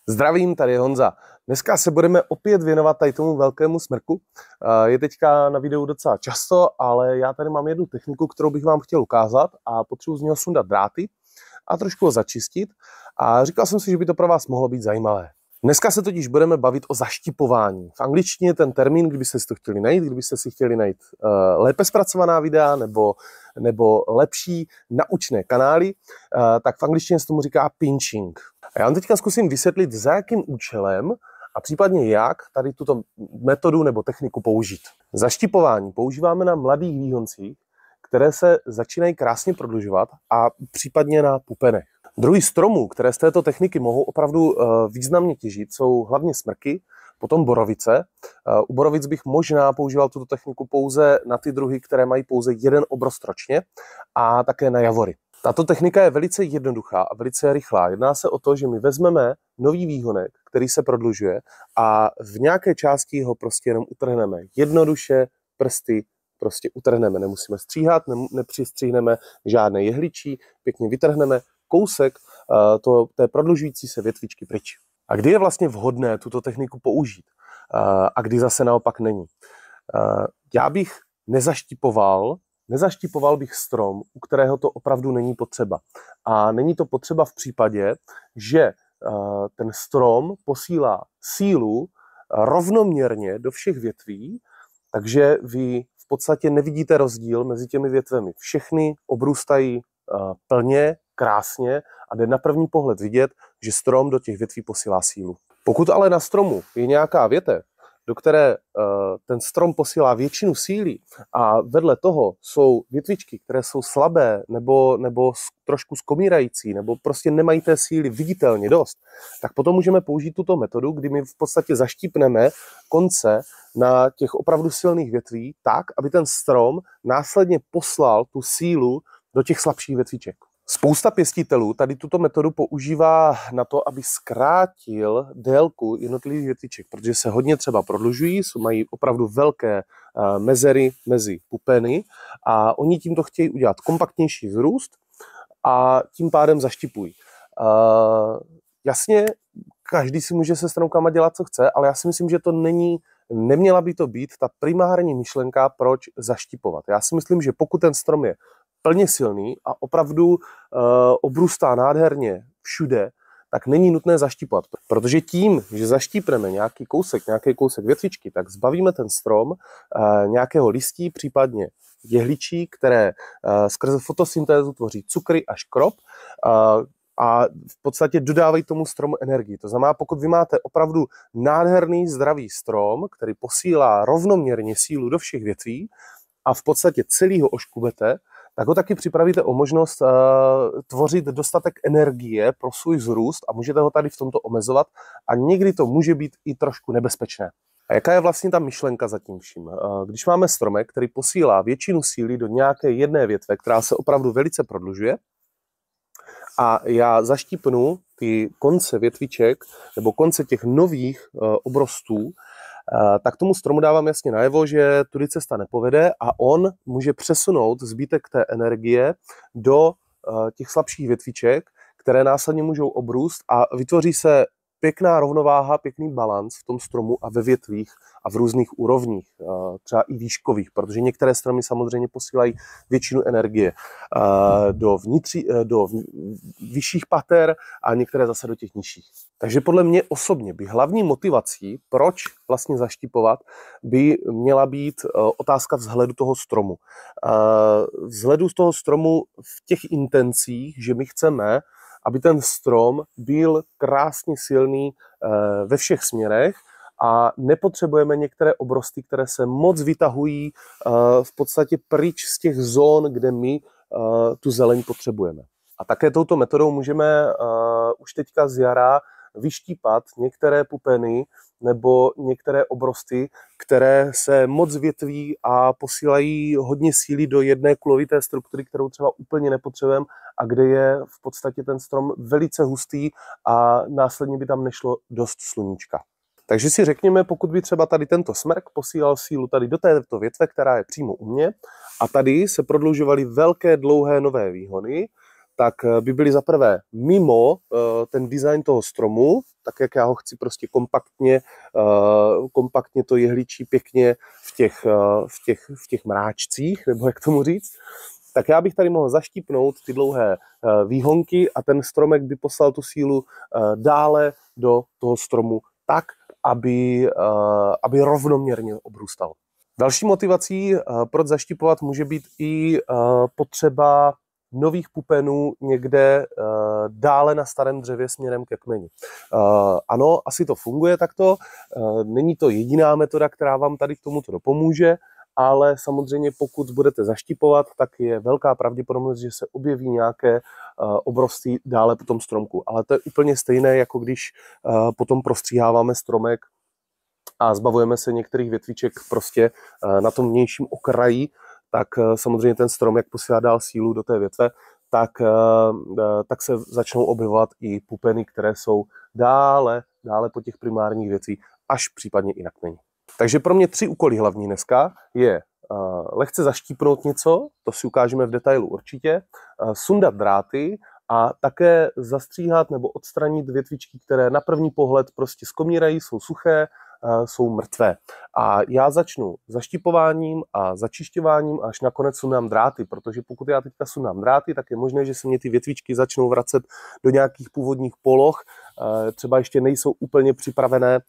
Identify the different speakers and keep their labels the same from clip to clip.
Speaker 1: Zdravím, tady je Honza. Dneska se budeme opět věnovat tady tomu velkému smrku. Je teďka na videu docela často, ale já tady mám jednu techniku, kterou bych vám chtěl ukázat a potřebuji z něho sundat dráty a trošku ho začistit. A říkal jsem si, že by to pro vás mohlo být zajímavé. Dneska se totiž budeme bavit o zaštipování. V angličtině ten termín, kdybyste si to chtěli najít, kdybyste si chtěli najít lépe zpracovaná videa nebo lepší naučné kanály, tak v angličtině se tomu říká pinching. A já vám teďka zkusím vysvětlit, za jakým účelem a případně jak tady tuto metodu nebo techniku použít. Zaštipování používáme na mladých výhoncích, které se začínají krásně prodlužovat a případně na pupenech. Druhy stromů, které z této techniky mohou opravdu významně těžit, jsou hlavně smrky, potom borovice. U borovic bych možná používal tuto techniku pouze na ty druhy, které mají pouze jeden obrost ročně, a také na javory. Tato technika je velice jednoduchá a velice rychlá. Jedná se o to, že my vezmeme nový výhonek, který se prodlužuje, a v nějaké části ho prostě jenom utrhneme. Jednoduše prsty prostě utrhneme. Nemusíme stříhat, nepřistříhneme žádné jehličí, pěkně vytrhneme kousek té prodlužující se větvičky pryč. A kdy je vlastně vhodné tuto techniku použít? A kdy zase naopak není? Já bych nezaštipoval bych strom, u kterého to opravdu není potřeba. A není to potřeba v případě, že ten strom posílá sílu rovnoměrně do všech větví, takže vy v podstatě nevidíte rozdíl mezi těmi větvemi. Všechny obrůstají plně, krásně a jde na první pohled vidět, že strom do těch větví posílá sílu. Pokud ale na stromu je nějaká větev, do které ten strom posílá většinu síly a vedle toho jsou větvičky, které jsou slabé nebo trošku skomírající nebo prostě nemají té síly viditelně dost, tak potom můžeme použít tuto metodu, kdy my v podstatě zaštípneme konce na těch opravdu silných větví tak, aby ten strom následně poslal tu sílu do těch slabších větviček. Spousta pěstitelů tady tuto metodu používá na to, aby zkrátil délku jednotlivých větviček, protože se hodně třeba prodlužují, mají opravdu velké mezery mezi pupeny a oni tímto chtějí udělat kompaktnější vzrůst a tím pádem zaštipují. Jasně, každý si může se stromkama dělat, co chce, ale já si myslím, že to neměla by to být ta primární myšlenka, proč zaštipovat. Já si myslím, že pokud ten strom je plně silný a opravdu obrůstá nádherně všude, tak není nutné zaštipovat. Protože tím, že zaštípneme nějaký kousek větvičky, tak zbavíme ten strom nějakého listí, případně jehličí, které skrze fotosyntézu tvoří cukry a škrob a v podstatě dodávají tomu stromu energii. To znamená, pokud vy máte opravdu nádherný, zdravý strom, který posílá rovnoměrně sílu do všech větví a v podstatě celý ho oškubete, tak ho taky připravíte o možnost tvořit dostatek energie pro svůj vzrůst a můžete ho tady v tomto omezovat a někdy to může být i trošku nebezpečné. A jaká je vlastně ta myšlenka za tím vším? Když máme stromek, který posílá většinu síly do nějaké jedné větve, která se opravdu velice prodlužuje, a já zaštípnu ty konce větviček nebo konce těch nových obrostů, tak tomu stromu dávám jasně najevo, že tudy cesta nepovede a on může přesunout zbytek té energie do těch slabších větviček, které následně můžou obrůst a vytvoří se pěkná rovnováha, pěkný balans v tom stromu a ve větvích a v různých úrovních, třeba i výškových, protože některé stromy samozřejmě posílají většinu energie do vyšších pater a některé zase do těch nižších. Takže podle mě osobně by hlavní motivací, proč vlastně zaštipovat, by měla být otázka vzhledu toho stromu. Vzhledu z toho stromu v těch intencích, že my chceme, aby ten strom byl krásně silný ve všech směrech a nepotřebujeme některé obrosty, které se moc vytahují v podstatě pryč z těch zón, kde my tu zeleň potřebujeme. A také touto metodou můžeme už teďka z jara vyštípat některé pupeny nebo některé obrosty, které se moc větví a posílají hodně síly do jedné kulovité struktury, kterou třeba úplně nepotřebujeme a kde je v podstatě ten strom velice hustý a následně by tam nešlo dost sluníčka. Takže si řekněme, pokud by třeba tady tento smrk posílal sílu tady do této větve, která je přímo u mě, a tady se prodlužovaly velké, dlouhé nové výhony, tak by byly zaprvé mimo ten design toho stromu, tak jak já ho chci prostě kompaktně to jehličí pěkně v těch mráčcích, nebo jak tomu říct, tak já bych tady mohl zaštípnout ty dlouhé výhonky a ten stromek by poslal tu sílu dále do toho stromu tak, aby rovnoměrně obrůstal. Další motivací, proč zaštipovat, může být i potřeba nových pupenů někde dále na starém dřevě směrem ke kmeni. Ano, asi to funguje takto, není to jediná metoda, která vám tady k tomuto dopomůže, ale samozřejmě pokud budete zaštipovat, tak je velká pravděpodobnost, že se objeví nějaké obrosty dále po tom stromku. Ale to je úplně stejné, jako když potom prostříháváme stromek a zbavujeme se některých větviček prostě na tom vnějším okraji, tak samozřejmě ten strom, jak posílá dál sílu do té větve, tak se začnou objevovat i pupeny, které jsou dále po těch primárních věcí, až případně i na kmeni. Takže pro mě 3 úkoly hlavní dneska je lehce zaštípnout něco, to si ukážeme v detailu určitě, sundat dráty a také zastříhat nebo odstranit větvičky, které na první pohled prostě skomírají, jsou suché, jsou mrtvé. A já začnu zaštipováním a začišťováním, až nakonec sundám dráty, protože pokud já teďka sundám dráty, tak je možné, že se mě ty větvičky začnou vracet do nějakých původních poloh, třeba ještě nejsou úplně připravené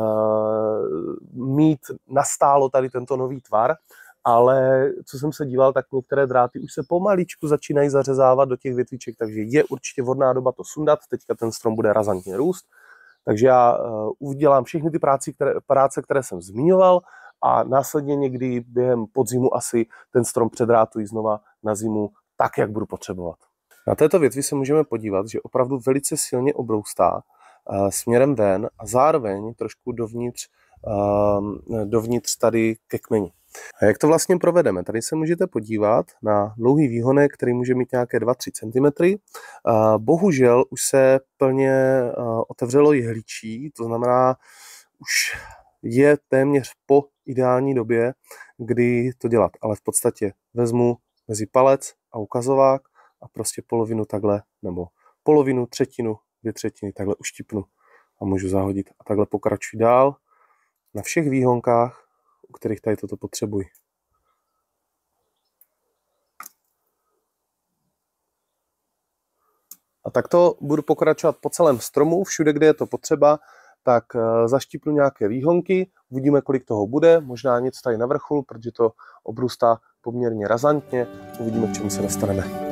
Speaker 1: mít nastálo tady tento nový tvar, ale co jsem se díval, tak některé dráty už se pomaličku začínají zařezávat do těch větviček, takže je určitě vhodná doba to sundat, teďka ten strom bude razantně růst. Takže já udělám všechny ty práce, které jsem zmiňoval a následně někdy během podzimu asi ten strom předrátuji znova na zimu tak, jak budu potřebovat. Na této větvi se můžeme podívat, že opravdu velice silně obroustá směrem ven a zároveň trošku dovnitř tady ke kmeni. A jak to vlastně provedeme? Tady se můžete podívat na dlouhý výhonek, který může mít nějaké 2-3 cm. Bohužel už se plně otevřelo jehličí, to znamená, už je téměř po ideální době, kdy to dělat. Ale v podstatě vezmu mezi palec a ukazovák a prostě polovinu takhle, nebo polovinu, třetinu, 2/3 takhle uštipnu a můžu zahodit. A takhle pokračuji dál na všech výhonkách, u kterých tady toto potřebuji. A takto budu pokračovat po celém stromu, všude, kde je to potřeba, tak zaštípnu nějaké výhonky, uvidíme, kolik toho bude, možná něco tady na vrcholu, protože to obrůstá poměrně razantně, uvidíme, k čemu se dostaneme.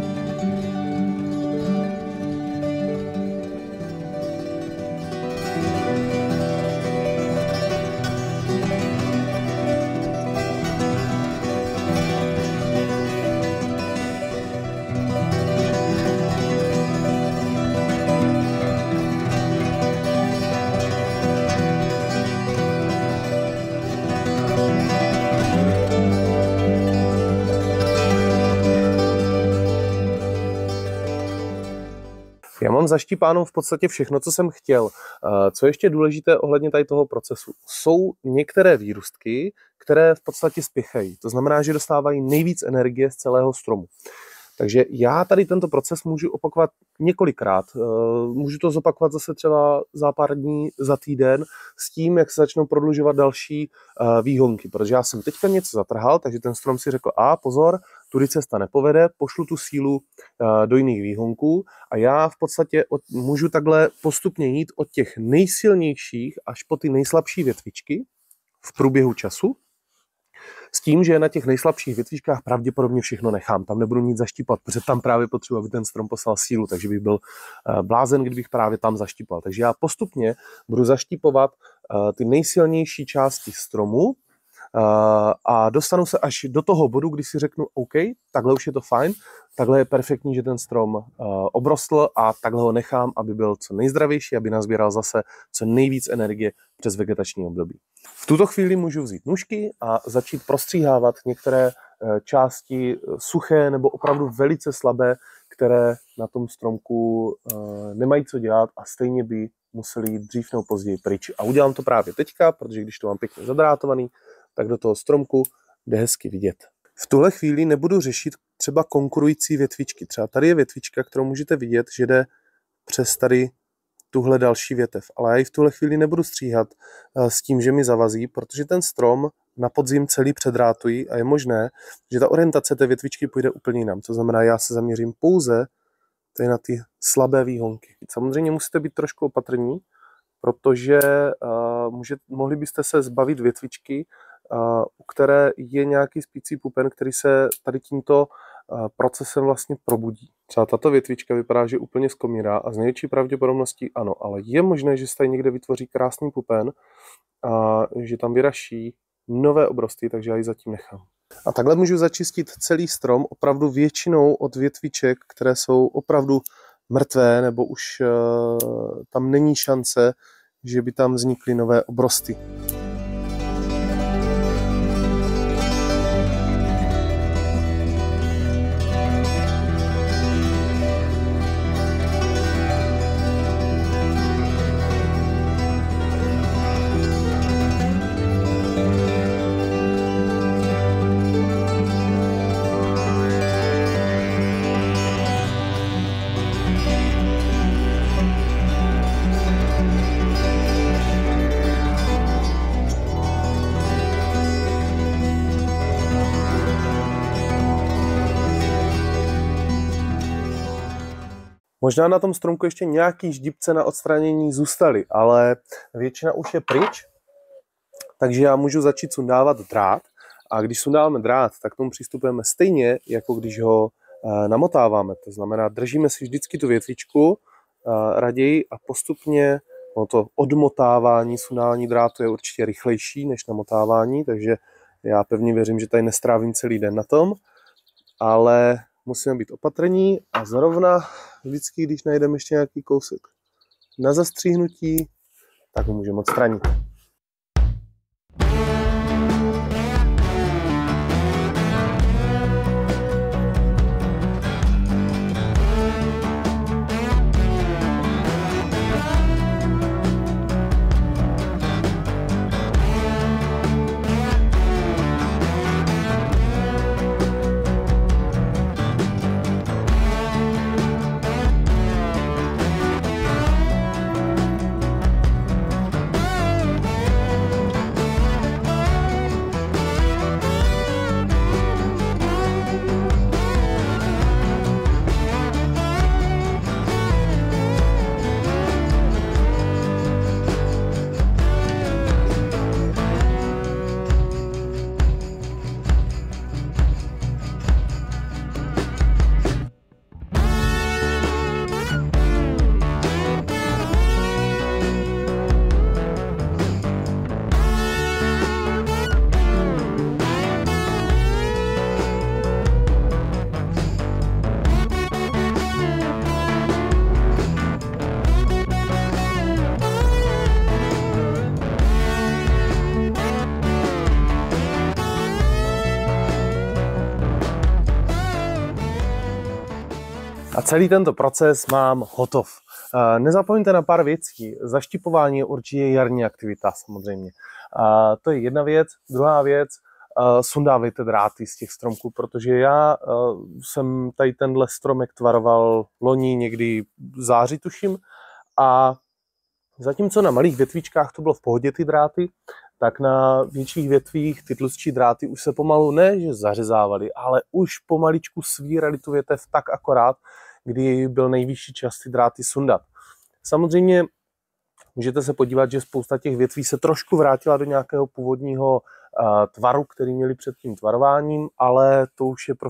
Speaker 1: Já mám zaštípáno v podstatě všechno, co jsem chtěl. Co je ještě důležité ohledně tady toho procesu? Jsou některé výrůstky, které v podstatě spěchají. To znamená, že dostávají nejvíc energie z celého stromu. Takže já tady tento proces můžu opakovat několikrát. Můžu to zopakovat zase třeba za pár dní, za týden, s tím, jak se začnou prodlužovat další výhonky. Protože já jsem teďka něco zatrhal, takže ten strom si řekl, pozor, tudy cesta nepovede, pošlu tu sílu do jiných výhonků a já v podstatě můžu takhle postupně jít od těch nejsilnějších až po ty nejslabší větvičky v průběhu času. S tím, že na těch nejslabších větvičkách pravděpodobně všechno nechám. Tam nebudu nic zaštípat, protože tam právě potřebuji, aby ten strom poslal sílu, takže bych byl blázen, kdybych právě tam zaštípal. Takže já postupně budu zaštípovat ty nejsilnější části stromu a dostanu se až do toho bodu, kdy si řeknu OK, takhle už je to fajn, takhle je perfektní, že ten strom obrostl a takhle ho nechám, aby byl co nejzdravější, aby nazbíral zase co nejvíc energie přes vegetační období. V tuto chvíli můžu vzít nůžky a začít prostříhávat některé části suché nebo opravdu velice slabé, které na tom stromku nemají co dělat a stejně by museli jít dřív nebo později pryč. A udělám to právě teďka, protože když to mám pěkně zadrátovaný, tak do toho stromku jde hezky vidět. V tuhle chvíli nebudu řešit třeba konkurující větvičky. Třeba tady je větvička, kterou můžete vidět, že jde přes tady tuhle další větev. Ale já ji v tuhle chvíli nebudu stříhat s tím, že mi zavazí, protože ten strom na podzim celý předrátují a je možné, že ta orientace té větvičky půjde úplně jinam. To znamená, já se zaměřím pouze tady na ty slabé výhonky. Samozřejmě musíte být trošku opatrní, protože mohli byste se zbavit větvičky, u které je nějaký spící pupen, který se tady tímto procesem vlastně probudí. Třeba tato větvička vypadá, že úplně skomírá a z největší pravděpodobností ano, ale je možné, že se tady někde vytvoří krásný pupen a že tam vyraší nové obrosty, takže já ji zatím nechám. A takhle můžu začistit celý strom opravdu většinou od větviček, které jsou opravdu mrtvé, nebo už tam není šance, že by tam vznikly nové obrosty. Možná na tom stromku ještě nějaký ždibce na odstranění zůstaly, ale většina už je pryč, takže já můžu začít sundávat drát. A když sundáváme drát, tak k tomu přistupujeme stejně, jako když ho namotáváme. To znamená, držíme si vždycky tu větvičku raději a postupně to odmotávání, sundávání drátu je určitě rychlejší než namotávání, takže já pevně věřím, že tady nestrávím celý den na tom, ale musíme být opatrní a zrovna vždycky, když najdeme ještě nějaký kousek na zastříhnutí, tak ho můžeme odstranit. A celý tento proces mám hotov. Nezapomeňte na pár věcí. Zaštipování je určitě jarní aktivita samozřejmě. To je jedna věc. Druhá věc, sundávejte dráty z těch stromků, protože já jsem tady tenhle stromek tvaroval loni někdy v září tuším a zatímco na malých větvičkách to bylo v pohodě ty dráty, tak na větších větvích ty tlustší dráty už se pomalu ne, že zařezávaly, ale už pomaličku svírali tu větev tak akorát, kdy byl nejvyšší čas ty dráty sundat. Samozřejmě můžete se podívat, že spousta těch větví se trošku vrátila do nějakého původního tvaru, který měli před tím tvarováním, ale to už je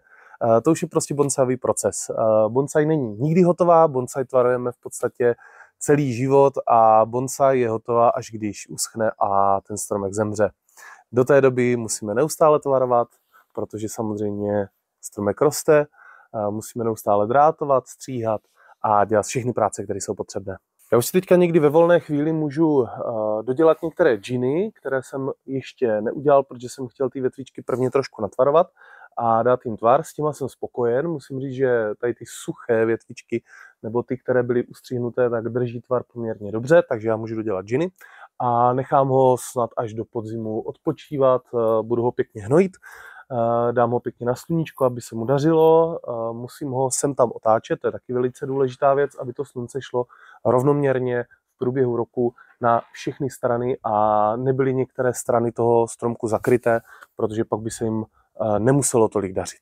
Speaker 1: prostě bonsaiový proces. Bonsai není nikdy hotová, bonsai tvarujeme v podstatě celý život a bonsai je hotová, až když uschne a ten stromek zemře. Do té doby musíme neustále tvarovat, protože samozřejmě stromek roste, musíme neustále drátovat, stříhat a dělat všechny práce, které jsou potřebné. Já už si teďka někdy ve volné chvíli můžu dodělat některé džiny, které jsem ještě neudělal, protože jsem chtěl ty větvičky prvně trošku natvarovat a dát jim tvar. S tím jsem spokojen. Musím říct, že tady ty suché větvičky nebo ty, které byly ustříhnuté, tak drží tvar poměrně dobře, takže já můžu dodělat džiny a nechám ho snad až do podzimu odpočívat, budu ho pěkně hnojit dám ho pěkně na sluníčko, aby se mu dařilo, musím ho sem tam otáčet, to je taky velice důležitá věc, aby to slunce šlo rovnoměrně v průběhu roku na všechny strany a nebyly některé strany toho stromku zakryté, protože pak by se jim nemuselo tolik dařit.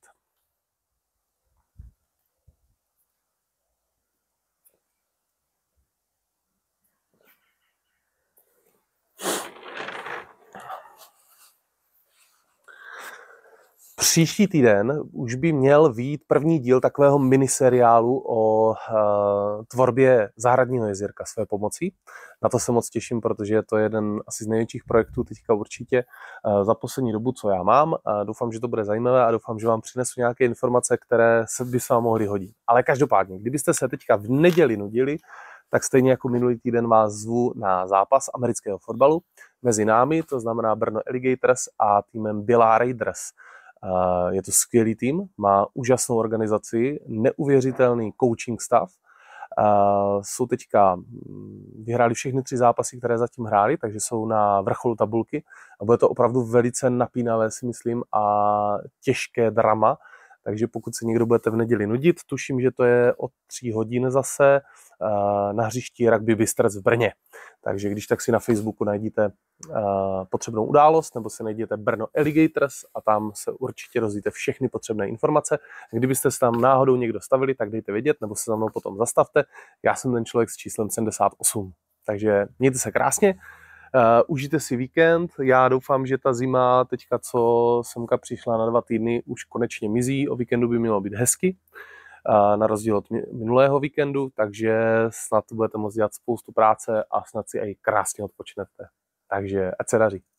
Speaker 1: Příští týden už by měl vyjít první díl takového miniseriálu o tvorbě zahradního jezírka své pomocí. Na to se moc těším, protože je to jeden asi z největších projektů teďka určitě za poslední dobu, co já mám. Doufám, že to bude zajímavé a doufám, že vám přinesu nějaké informace, které by se vám mohly hodit. Ale každopádně, kdybyste se teďka v neděli nudili, tak stejně jako minulý týden vás zvu na zápas amerického fotbalu mezi námi, to znamená Brno Alligators a týmem Bělá Raiders. Je to skvělý tým, má úžasnou organizaci, neuvěřitelný coaching stav. Jsou teďka, vyhráli všechny 3 zápasy, které zatím hráli, takže jsou na vrcholu tabulky a bude to opravdu velice napínavé, si myslím, a těžké drama. Takže pokud se někdo budete v neděli nudit, tuším, že to je od 3 hodin zase na hřišti Rugby Bystrec v Brně. Takže když tak si na Facebooku najdete potřebnou událost, nebo si najdete Brno Alligators a tam se určitě dozvíte všechny potřebné informace. Kdybyste se tam náhodou někdo stavili, tak dejte vědět, nebo se za mnou potom zastavte. Já jsem ten člověk s číslem 78. Takže mějte se krásně. Užijte si víkend, já doufám, že ta zima teďka, co semka přišla na 2 týdny, už konečně mizí, o víkendu by mělo být hezky, na rozdíl od minulého víkendu, takže snad budete moct dělat spoustu práce a snad si i krásně odpočnete. Takže ať se daří.